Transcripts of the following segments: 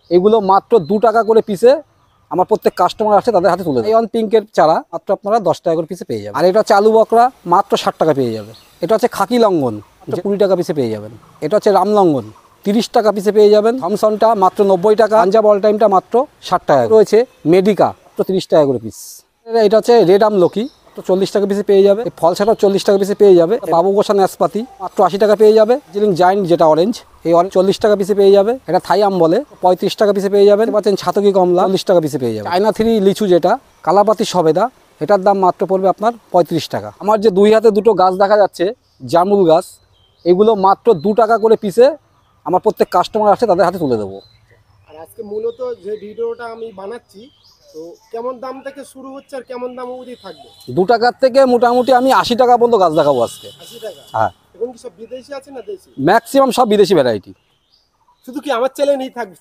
এগুলো মাত্র 2 টাকা করে পিসে আমার প্রত্যেক কাস্টমার আসে তাদের হাতে তুলে দেয়। এই পিঙ্কের চারা মাত্র আপনারা 10 টাকা করে পিসে পেয়ে যাবেন। আর এটা হচ্ছে আলু বকরা, মাত্র 60 টাকা পেয়ে যাবে। এটা হচ্ছে খাকি লঙ্ঘন, 20 টাকা পিসে পেয়ে যাবেন। এটা হচ্ছে রামলঙ্ঘন, 30 টাকা পিসে পেয়ে যাবেন। থমসনটা মাত্র 90 টাকা। পাঞ্জাব অল টাইমটা মাত্র 60 টাকা রয়েছে। মেডিকা মাত্র 30 টাকা করে পিস। এটা হচ্ছে রেড আমলকি, তো 40 টাকা পিসে পেয়ে যাবে। ফলসাটাও 40 টাকা পিসে পেয়ে যাবে। বাবু গোসা নাশপাতি মাত্র 80 টাকা পেয়ে যাবে। দার্জিলিং জায়েন্ট যেটা অরেঞ্জ, এই অরেঞ্জ 40 টাকা পিসে পেয়ে যাবে। এটা থাই আম বলে, 35 টাকা পিসে পেয়ে যাবেন। পাচ্ছেন ছাতকি কমলা 40 টাকা পিসে পেয়ে যাবে। চায়না থ্রি লিচু যেটা কালাপাতি সবেদা, এটার দাম মাত্র পড়বে আপনার 35 টাকা। আমার যে 2 হাতে 2টো গাছ দেখা যাচ্ছে জামরুল গাছ, এগুলো মাত্র 2 টাকা করে পিসে আমার প্রত্যেক কাস্টমার আসে তাদের হাতে তুলে দেবো। আর আজকে মূলত যে ভিডিওটা আমি বানাচ্ছি, তো কেমন দাম থেকে শুরু হচ্ছে আর কেমন দাম অবধি থাকবে? 2 টাকার থেকে মোটামুটি আমি 80 টাকা পর্যন্ত গাছ দেখাবো আজকে। 80 টাকা? হ্যাঁ, এখন কি সব বিদেশি আছে না দেশি? ম্যাক্সিমাম সব বিদেশি ভ্যারাইটি। শুধু কি আমার চ্যানেলেই থাকবে?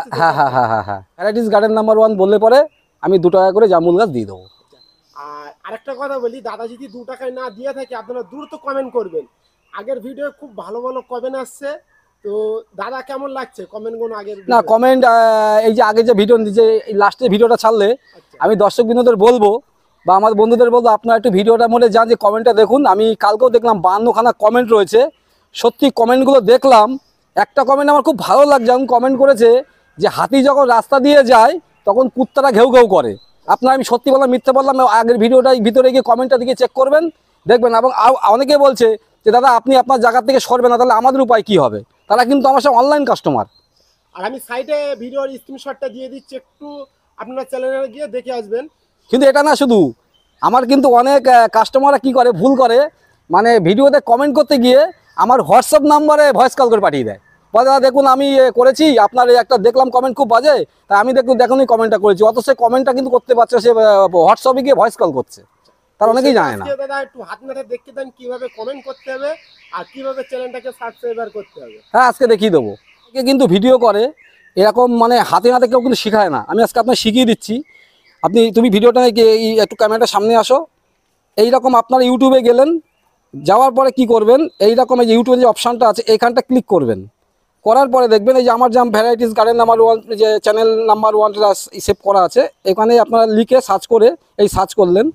হ্যাঁ, ভ্যারাইটিস গার্ডেন নাম্বার 1 বললে পরে আমি 2 টাকা করে জামরুল গাছ দিয়ে দেবো। আর আরেকটা কথা বলি, দাদা যদি 2 টাকায় না দিয়ে থাকে আপনারা দ্রুত কমেন্ট করবেন। আগের ভিডিও খুব ভালো ভালো কমেন্ট আসছে, তো দাদা কেমন লাগছে কমেন্টগুলো? আগের না কমেন্ট, এই যে আগে যে ভিডিও, যে লাস্টে ভিডিওটা ছাড়লে আমি দর্শক বিন্দুদের বলবো বা আমার বন্ধুদের বলবো, আপনারা একটু ভিডিওটার মধ্যে যান, যে কমেন্টটা দেখুন। আমি কালকেও দেখলাম 52খানা কমেন্ট রয়েছে। সত্যি কমেন্টগুলো দেখলাম, একটা কমেন্ট আমার খুব ভালো লাগছে। আমি কমেন্ট করেছে যে হাতি যখন রাস্তা দিয়ে যায় তখন কুত্তারা ঘেউ ঘেউ করে। আপনার আমি সত্যি বললাম মিথ্যে বললাম, আগের ভিডিওটাই ভিতরে গিয়ে কমেন্টটা দিকে চেক করবেন, দেখবেন। এবং অনেকে বলছে যে দাদা আপনি আপনার জায়গা থেকে সরবেন না, তাহলে আমাদের উপায় কী হবে? তারা কিন্তু আমার সাথে অনলাইন কাস্টমার। আর আমি সাইডে ভিডিওর স্ক্রিনশটটা দিয়ে দিচ্ছি, একটু আপনার চ্যানেলে গিয়ে দেখে আসবেন। কিন্তু এটা না শুধু আমার, কিন্তু অনেক কাস্টমাররা কি করে, ভুল করে, মানে ভিডিওতে কমেন্ট করতে গিয়ে আমার হোয়াটসঅ্যাপ নাম্বারে ভয়েস কল করে পাঠিয়ে দেয়। বলে দাদা দেখুন আমি করেছি, আপনার একটা দেখলাম কমেন্ট খুব বাজে, তাই আমি দেখুন এই কমেন্টটা করেছি। অত সে কমেন্টটা কিন্তু করতে পারছে, সে হোয়াটসঅ্যাপে গিয়ে ভয়েস কল করছে, তার অনেকেই জানে না। দাদা একটু হাত মেরে দেখতে দেন কিভাবে কমেন্ট করতে হবে আর কিভাবে চ্যানেলটাকে সাবস্ক্রাইবার করতে হবে। হ্যাঁ, আজকে দেখিয়ে দেবো। কিন্তু ভিডিও করে এরকম, মানে হাতে হাতে কেউ কিন্তু শেখায় না। আমি আজকে আপনার শিখিয়ে দিচ্ছি। তুমি ভিডিওটা একটু ক্যামেরাটার সামনে আসো। এইরকম আপনারা ইউটিউবে গেলেন, যাওয়ার পরে কি করবেন, এইরকম এই যে ইউটিউবে যে অপশানটা আছে এইখানটা ক্লিক করবেন। করার পরে দেখবেন এই যে আমার জাম ভ্যারাইটিস গার্ডেন নাম্বার 1 যে চ্যানেল নাম্বার 1টা সেভ করা আছে, এখানে আপনারা লিখে সার্চ করে এই সার্চ করলেন,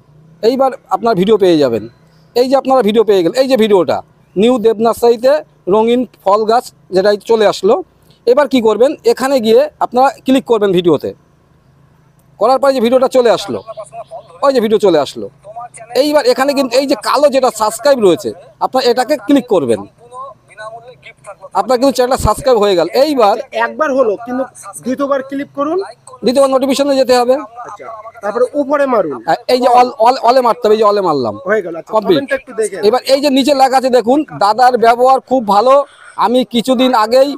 এইবার আপনার ভিডিও পেয়ে যাবেন। এই যে আপনারা ভিডিও পেয়ে গেলেন, এই যে ভিডিওটা নিউ দেবনার্সারিতে রঙিন ফল গাছ যেটা চলে আসলো। এবার কি করবেন, এখানে গিয়ে আপনারা ক্লিক করবেন ভিডিওতে। করার পরে যে ভিডিওটা চলে আসলো, ওই যে ভিডিও চলে আসলো। এইবার এখানে কিন্তু এই যে কালো যেটা সাবস্ক্রাইব রয়েছে, আপনার এটাকে ক্লিক করবেন, আপনার কিন্তু চ্যানেলটা সাবস্ক্রাইব হয়ে গেল। এইবার একবার হলো, কিন্তু দ্বিতীয়বার ক্লিক করুন, দ্বিতীয়বার নোটিফিকেশনে যেতে হবে। আচ্ছা, তারপরে উপরে মারুন, এই যে অলে মারতে হবে, এই যে অলে মারলাম, হয়ে গেল। আচ্ছা, কমপ্লিট। কমেন্টটা একটু দেখেন। এবার এই যে নিচে লেখা আছে দেখুন, দাদার ব্যবহার খুব ভালো, আমি কিছুদিন আগেই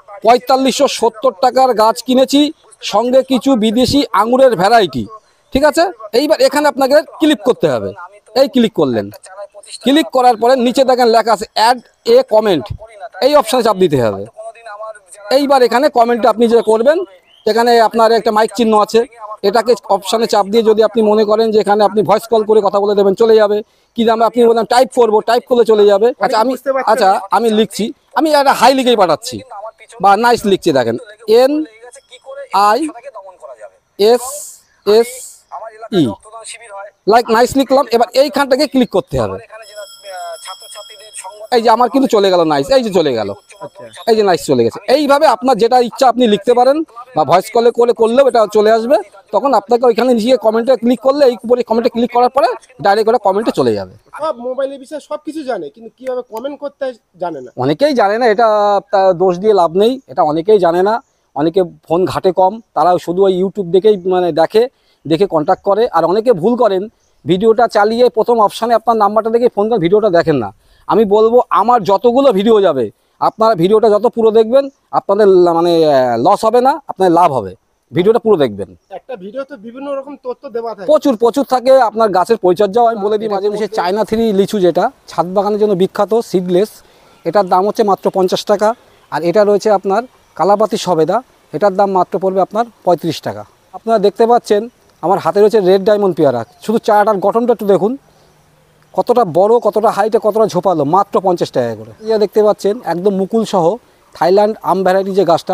4570 টাকার গাছ কিনেছি, সঙ্গে কিছু বিদেশি আঙুরের ভ্যারাইটি। ঠিক আছে, এইবার এখানে আপনাকে ক্লিক করতে হবে। এই ক্লিক করলেন, ক্লিক করার পরে নিচে দেখেন লেখা আছে অ্যাড এ কমেন্ট, এই অপশানে চাপ দিতে হবে। এইবার এখানে কমেন্টটা আপনি যেটা করবেন, এখানে আপনার একটা মাইক চিহ্ন আছে, এটাকে অপশানে চাপ দিয়ে যদি আপনি মনে করেন যে এখানে আপনি ভয়েস কল করে কথা বলে দেবেন, চলে যাবে। কি দামে আপনি বললেন টাইপ করবো, টাইপ করলে চলে যাবে। আচ্ছা আমি লিখছি, আমি একটা হাই লিখেই পাঠাচ্ছি বা নাইস লিখছি, দেখেন NISSE, লাইক নাইস লিখলাম। এবার এইখানটাকে ক্লিক করতে হবে। এই যে আমার কিন্তু চলে গেল নাইস, এই যে চলে গেল, এই যে নাইস চলে গেছে। এইভাবে আপনার যেটা ইচ্ছা আপনি লিখতে পারেন, বা ভয়েস কলে করলেও এটা চলে আসবে। তখন আপনাকে ওইখানে নিয়ে কমেন্টে ক্লিক করলে, এই উপরে কমেন্টে ক্লিক করার পরে ডাইরেক্ট করে কমেন্টে চলে যাবে। সব মোবাইলের বিষয়ে সবকিছু জানে, কিন্তু কিভাবে কমেন্ট করতে জানে না। অনেকেই জানে না, এটা দোষ দিয়ে লাভ নেই, এটা অনেকেই জানে না। অনেকে ফোন ঘাটে কম, তারা শুধু ওই ইউটিউব দেখেই মানে দেখে কন্ট্যাক্ট করে। আর অনেকে ভুল করেন, ভিডিওটা চালিয়ে প্রথম অপশানে আপনার নাম্বারটা দেখে ফোন করে ভিডিওটা দেখেন না। আমি বলবো আমার যতগুলো ভিডিও যাবে, আপনারা ভিডিওটা যত পুরো দেখবেন, আপনাদের মানে লস হবে না, আপনার লাভ হবে। ভিডিওটা পুরো দেখবেন। একটা ভিডিওতে বিভিন্ন রকম তথ্য দেওয়া থাকে, প্রচুর থাকে। আপনার গাছের পরিচর্যাও আমি বলে দিই মাঝে মাঝে। চায়না থ্রি লিচু যেটা ছাদ বাগানের জন্য বিখ্যাত, সিডলেস, এটার দাম হচ্ছে মাত্র 50 টাকা। আর এটা রয়েছে আপনার কালাপাতি সবেদা, এটার দাম মাত্র পড়বে আপনার 35 টাকা। আপনারা দেখতে পাচ্ছেন আমার হাতে রয়েছে রেড ডায়মন্ড পেয়ারা। শুধু চারাটার গঠনটা একটু দেখুন, কতটা বড়, কতটা হাইটে, কতটা ঝোপালো, মাত্র 50 টাকা করে। ইয়া দেখতে পাচ্ছেন একদম মুকুল সহ থাইল্যান্ড আম ভ্যারাইটি যে গাছটা,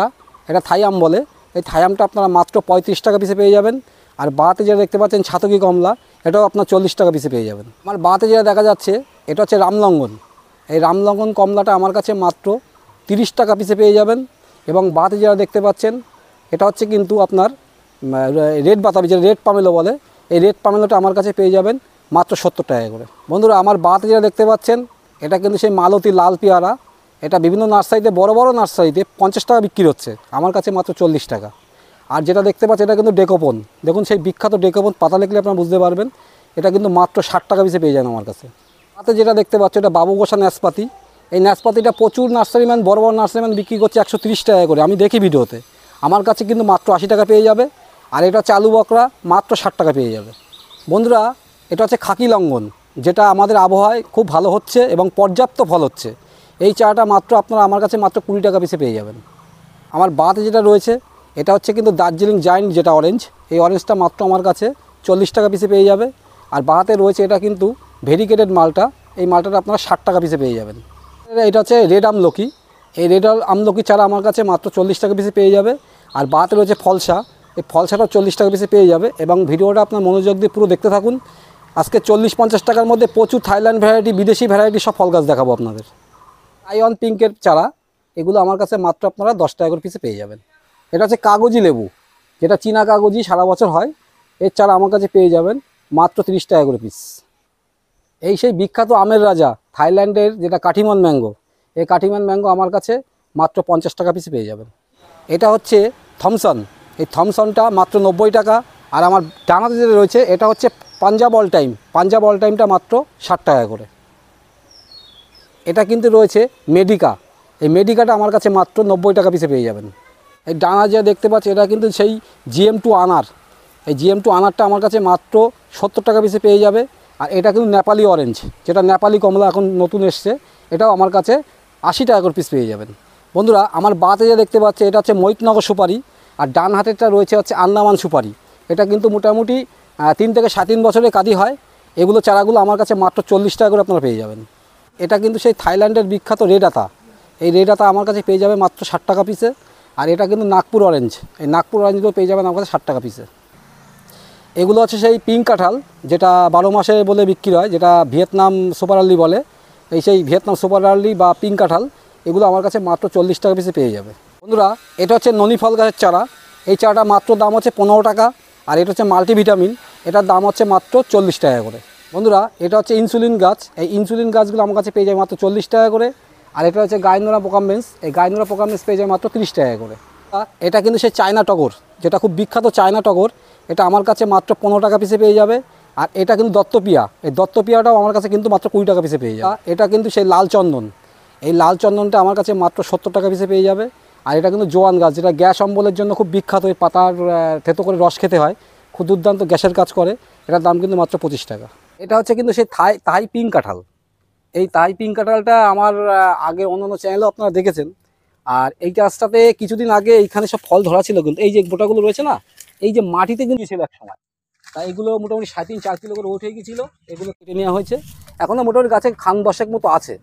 এটা থাই আম বলে। এই থাই আমটা আপনারা মাত্র 35 টাকা পিসে পেয়ে যাবেন। আর বাতে যেটা দেখতে পাচ্ছেন ছাতকি কমলা, এটাও আপনার 40 টাকা পিসে পেয়ে যাবেন। আমার বাতে যেটা দেখা যাচ্ছে এটা হচ্ছে রামলঙ্গন। এই রামলঙ্গন কমলাটা আমার কাছে মাত্র 30 টাকা পিসে পেয়ে যাবেন। এবং বাতে যেটা দেখতে পাচ্ছেন এটা হচ্ছে কিন্তু আপনার রেড বাতাবি, যেটা রেড পামেলো বলে, এই রেড পামেলোটা আমার কাছে পেয়ে যাবেন মাত্র 70 টাকা করে। বন্ধুরা আমার বাতে যেটা দেখতে পাচ্ছেন এটা কিন্তু সেই মালতী লাল পেয়ারা। এটা বিভিন্ন নার্সারিতে, বড় বড় নার্সারিতে 50 টাকা বিক্রি হচ্ছে, আমার কাছে মাত্র 40 টাকা। আর যেটা দেখতে পাচ্ছেন এটা কিন্তু ডেকোপন, দেখুন সেই বিখ্যাত ডেকোপন, পাতা লিখলে আপনারা বুঝতে পারবেন। এটা কিন্তু মাত্র 60 টাকা পিসে পেয়ে যান আমার কাছে। তাতে যেটা দেখতে পাচ্ছ এটা বাবু গোসা নাশপাতি। এই নাশপাতিটা প্রচুর নার্সারিম্যান, বড় বড় নার্সারিম্যান বিক্রি করছে 130 টাকা করে, আমি দেখি ভিডিওতে। আমার কাছে কিন্তু মাত্র 80 টাকা পেয়ে যাবে। আর এটা হচ্ছে আলু বকরা, মাত্র 60 টাকা পেয়ে যাবে। বন্ধুরা এটা হচ্ছে খাকি লঙ্ঘন, যেটা আমাদের আবহাওয়ায় খুব ভালো হচ্ছে এবং পর্যাপ্ত ফল হচ্ছে। এই চাটা মাত্র আপনারা আমার কাছে মাত্র 20 টাকা পিসে পেয়ে যাবেন। আমার বাতে যেটা রয়েছে এটা হচ্ছে কিন্তু দার্জিলিং জায়েন্ট, যেটা অরেঞ্জ, এই অরেঞ্জটা মাত্র আমার কাছে 40 টাকা পিসে পেয়ে যাবে। আর বাতে রয়েছে এটা কিন্তু ভেরিকেটেড মালটা, এই মালটাটা আপনারা 60 টাকা পিসে পেয়ে যাবেন। এটা হচ্ছে রেড আমলকি, এই রেড আমলকি চারা আমার কাছে মাত্র 40 টাকা পিসে পেয়ে যাবে। আর বাতে রয়েছে ফলসা, এই ফলসাটাও 40 টাকা পিসে পেয়ে যাবে। এবং ভিডিওটা আপনার মনোযোগ দিয়ে পুরো দেখতে থাকুন। আজকে 40-50 টাকার মধ্যে প্রচুর থাইল্যান্ড ভ্যারাইটি, বিদেশি ভ্যারাইটি সব ফল গাছ দেখাবো আপনাদের। আইয়ন পিঙ্কের চারা, এগুলো আমার কাছে মাত্র আপনারা 10 টাকা করে পিসে পেয়ে যাবেন। এটা হচ্ছে কাগজি লেবু, যেটা চীনা কাগজি সারা বছর হয়, এর চারা আমার কাছে পেয়ে যাবেন মাত্র 30 টাকা করে পিস। এই সেই বিখ্যাত আমের রাজা থাইল্যান্ডের, যেটা কাঠিমন ম্যাঙ্গো, এই কাঠিমন ম্যাঙ্গো আমার কাছে মাত্র 50 টাকা পিসে পেয়ে যাবেন। এটা হচ্ছে থমসন, এই থমসনটা মাত্র 90 টাকা। আর আমার ডানাতে যেটা রয়েছে এটা হচ্ছে Punjab all time, Punjab all টাইমটা মাত্র 60 টাকা করে। এটা কিন্তু রয়েছে মেডিকা, এই মেডিকাটা আমার কাছে মাত্র 90 টাকা পিসে পেয়ে যাবেন। এই ডানা যা দেখতে পাচ্ছি এটা কিন্তু সেই GM2 আনার, এই GM2 আনারটা আমার কাছে মাত্র 70 টাকা পিসে পেয়ে যাবে। আর এটা কিন্তু নেপালি অরেঞ্জ, যেটা নেপালি কমলা এখন নতুন এসছে, এটাও আমার কাছে 80 টাকা করে পিস পেয়ে যাবেন। বন্ধুরা আমার বাতে যে দেখতে পাচ্ছে এটা হচ্ছে মৈতনগর সুপারি। আর ডান হাতেরটা রয়েছে হচ্ছে আন্দামান সুপারি। এটা কিন্তু মোটামুটি 3 থেকে 3.5 বছরের কাদি হয়। এগুলো চারাগুলো আমার কাছে মাত্র 40 টাকা করে আপনারা পেয়ে যাবেন। এটা কিন্তু সেই থাইল্যান্ডের বিখ্যাত রেড আতা, এই রেড আতা আমার কাছে পেয়ে যাবে মাত্র 60 টাকা পিসে। আর এটা কিন্তু নাগপুর অরেঞ্জ, এই নাগপুর অরেঞ্জগুলো পেয়ে যাবেন আমার কাছে 60 টাকা পিসে। এগুলো হচ্ছে সেই পিঙ্ক কাঁঠাল, যেটা 12 মাসে বলে বিক্রি হয়, যেটা ভিয়েতনাম সুপার আর্লি বলে। এই সেই ভিয়েতনাম সুপার আর্লি বা পিঙ্ক কাঁঠাল, এগুলো আমার কাছে মাত্র 40 টাকা পিসে পেয়ে যাবে। বন্ধুরা এটা হচ্ছে ননি ফল গাছের চারা, এই চারাটা মাত্র দাম হচ্ছে 15 টাকা। আর এটা হচ্ছে মাল্টিভিটামিন, এটার দাম হচ্ছে মাত্র 40 টাকা করে। বন্ধুরা এটা হচ্ছে ইনসুলিন গাছ, এই ইনসুলিন গাছগুলো আমার কাছে পেয়ে যায় মাত্র 40 টাকা করে। আর এটা হচ্ছে গাইনোরা পোকামেন্স, এই গাইনোরা পোকামেন্স পেয়ে যায় মাত্র 30 টাকা করে। এটা কিন্তু সেই চায়না টগর, যেটা খুব বিখ্যাত চায়না টগর, এটা আমার কাছে মাত্র 15 টাকা পিসে পেয়ে যাবে। আর এটা কিন্তু দত্তপিয়া, এই দত্তপিয়াটাও আমার কাছে কিন্তু মাত্র 20 টাকা পিসে পেয়ে যাবে। এটা কিন্তু সেই লাল চন্দন, এই লাল চন্দনটা আমার কাছে মাত্র 70 টাকা পিসে পেয়ে যাবে। আর এটা কিন্তু জোয়ান গাছ, যেটা গ্যাস অম্বলের জন্য খুব বিখ্যাত, এই পাতার থেতো করে রস খেতে হয়, খুব দুর্দান্ত গ্যাসের কাজ করে। এটার দাম কিন্তু মাত্র 25 টাকা। এটা হচ্ছে কিন্তু সেই থাই পিঙ্ক কাঁঠাল, এই থাই পিঙ্ক কাঁঠালটা আমার আগে অন্যান্য চ্যানেলেও আপনারা দেখেছেন। আর এই গাছটাতে কিছুদিন আগে এইখানে সব ফল ধরা ছিল, কিন্তু এই যে গোটাগুলো রয়েছে না, এই যে মাটিতে কিন্তু ছিল এক সময়, তাই এগুলো মোটামুটি 3.5-4 কিলো করে উঠে গিয়েছিল, এগুলো কেটে নেওয়া হয়েছে। এখনও মোটামুটি গাছে খান 10 মতো আছে।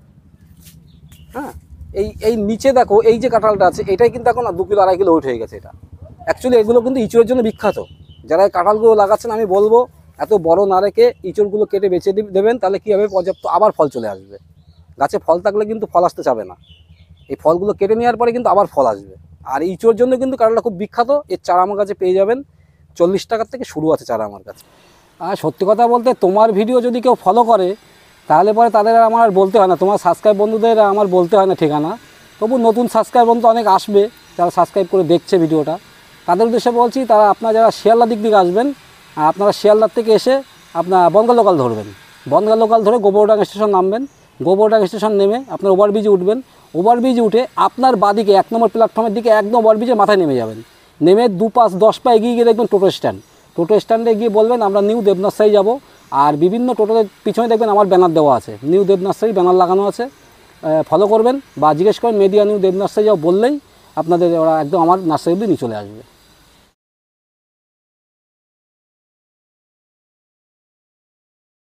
হ্যাঁ, এই নিচে দেখো এই যে কাঁঠালটা আছে, এটাই কিন্তু এখন 2 কিলো 2.5 কিলো উঠে গেছে। এটা অ্যাকচুয়ালি এগুলো কিন্তু ইঁচড়ের জন্য বিখ্যাত। যারা এই কাঁঠালগুলো লাগাচ্ছেন আমি বলবো এত বড় না রেখে ইঁচড়গুলো কেটে বেছে দেবেন, তাহলে কী হবে, পর্যাপ্ত আবার ফল চলে আসবে। গাছে ফল থাকলে কিন্তু ফল আসতে চাবে না, এই ফলগুলো কেটে নেওয়ার পরে কিন্তু আবার ফল আসবে। আর ইঁচড়ের জন্য কিন্তু কাঁঠালটা খুব বিখ্যাত। এর চারা আমার কাছে পেয়ে যাবেন 40 টাকার থেকে শুরু আছে চারা আমার কাছে। আর সত্যি কথা বলতে তোমার ভিডিও যদি কেউ ফলো করে তাহলে পরে তাদের আর আমার আর বলতে হয় না, তোমার সাবস্ক্রাইব বন্ধুদের আমার বলতে হয় না ঠিকানা। তবু নতুন সাবস্ক্রাইব বন্ধু অনেক আসবে যারা সাবস্ক্রাইব করে দেখছে ভিডিওটা, তাদের উদ্দেশ্যে বলছি, তারা আপনারা যারা শিয়ালদার দিক থেকে আসবেন, আপনারা শিয়ালদার থেকে এসে আপনার বনগা লোকাল ধরবেন, বনগা লোকাল ধরে গোবরডাঙ্গ স্টেশন নামবেন, গোবরডাঙ্গ স্টেশন নেমে আপনার ওভারব্রিজে উঠবেন, ওভারব্রিজে উঠে আপনার বাদিকে 1 নম্বর প্ল্যাটফর্মের দিকে একদম ওভারব্রিজের মাথায় নেমে যাবেন। নেমে 2-5-10 পা এগিয়ে গিয়ে দেখবেন টোটো স্ট্যান্ড, টোটো স্ট্যান্ডে গিয়ে বলবেন আমরা নিউ দেবনাথসারি যাব। আর বিভিন্ন টোটোদের পিছনে দেখবেন আমার ব্যানার দেওয়া আছে, নিউ দেবনাথসারি ব্যানার লাগানো আছে, ফলো করবেন বা জিজ্ঞেস করেন মেডিয়া নিউ দেবনাথসারি যাও বললেই আপনাদের ওরা একদম আমার নার্সারি অবধি নিয়ে চলে আসবে।